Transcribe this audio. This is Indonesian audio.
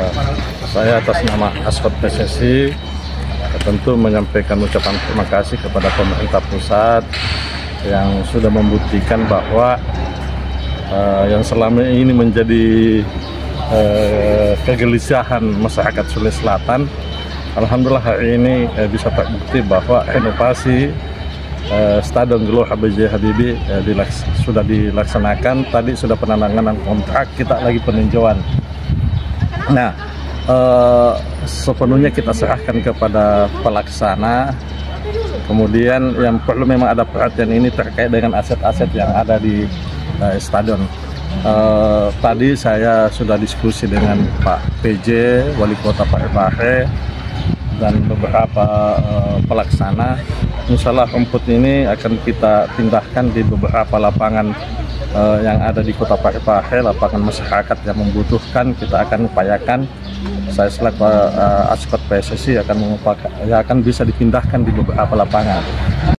Saya atas nama Askot PSSI tentu menyampaikan ucapan terima kasih kepada pemerintah pusat yang sudah membuktikan bahwa yang selama ini menjadi kegelisahan masyarakat Sulawesi Selatan, alhamdulillah hari ini bisa terbukti bahwa inovasi Stadion Gelora B.J. Habibie sudah dilaksanakan. Tadi sudah penandatanganan kontrak, kita lagi peninjauan. Nah, sepenuhnya kita serahkan kepada pelaksana. Kemudian yang perlu memang ada perhatian ini terkait dengan aset-aset yang ada di stadion. Tadi saya sudah diskusi dengan Pak PJ, Wali Kota Pak Ibahe, dan beberapa pelaksana. Insya Allah rumput ini akan kita pindahkan di beberapa lapangan yang ada di Kota Parepare, lapangan masyarakat yang membutuhkan. Kita akan upayakan, saya selaku Askot PSSI akan bisa dipindahkan di beberapa lapangan.